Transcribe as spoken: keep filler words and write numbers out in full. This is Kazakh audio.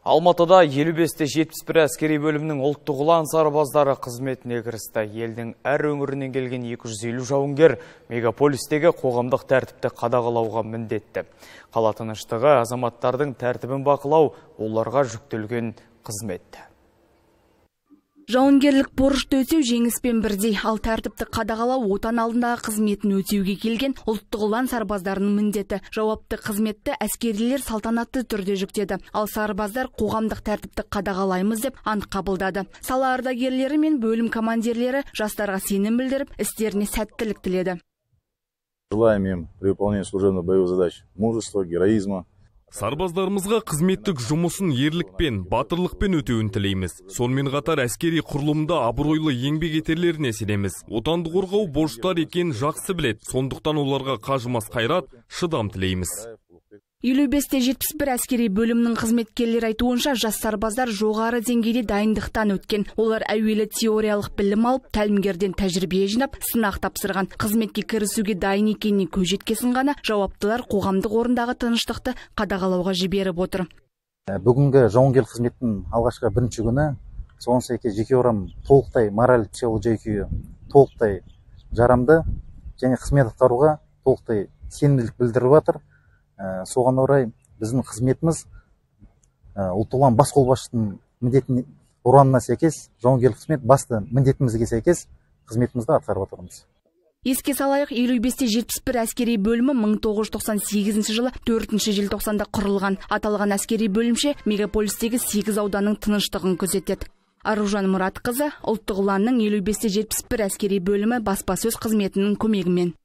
Алматыда елу бесте жетпіс бір әскери бөлімнің ұлттық ұлан сарбаздары қызметіне кірісті. Елдің әр өңірінен келген екі жүз елу жауынгер мегаполистегі қоғамдық тәртіпті қадағалауға міндетті. Қала тыныштығы, азаматтардың тәртібін бақылау оларға жүктелген қызметті. Жауынгерлік борышты өтеу жеңіспен бірдей, ал тәртіпті қадағалау отан алдындағы қызметін өтеуге келген ұлттық ұлан сарбаздарының міндеті. Жауапты қызметті әскерилер салтанатты түрде жүктеді, ал сарбаздар қоғамдық тәртіпті қадағалаймыз деп ант қабылдады. Сала ардагерлері мен бөлім командирлері жастарға сенім білдіріп, істеріне сәттілік тіледі. Желаем им при выполнении служебных боевых задач мужества, героизма. Сарбаздарымызға қызметтік жұмысын ерлікпен, батырлықпен өтеуін тілейміз. Сонымен қатар әскери құрылымда абыройлы еңбек етерлеріне сенеміз. Отанды қорғау борыштар екен жақсы білет. Сондықтан оларға қажымас қайрат, шыдам тілейміз. елу бесте жетпіс бір әскери бөлімнің қызметкерлері айтуынша, жас сарбаздар жоғары деңгейде дайындықтан өткен. Олар әуелі теориялық білім алып, тәлімгерден тәжірибе жинап, сынақ тапсырған. Қызметке кірісуге дайын екеніне көз жеткесін ғана жауаптылар қоғамдық орындағы тыныштықты қадағалауға жіберіп отыр. Бүгінгі жауынгерлік қызметтің алғашқы бірінші күні, соған сәйкес жеке құрам толықтай мораль психологиялық жай-күйі толықтай жарамды және қызмет атқаруға толықтай сенімділік білдіріп жатыр. Соған орай біздің қызметіміз ұлттық ұлан бас қолбасшысының міндетіне ұранына сәйкес, жауынгерлік қызмет басты міндетімізге сәйкес қызметімізді атқарып отырмыз. Еске салайық, елу бесте жетпіс бір әскери бөлімі мың тоғыз жүз тоқсан сегізінші жылы төртінші желтоқсанда құрылған. Аталған әскери бөлімше мегаполистегі сегіз ауданның тыныштығын күзетеді. Аружан Мұратқызы, ұлттық ұланның елу бесте жетпіс бір әскери бөлімі баспасөз қызметінің көмегімен.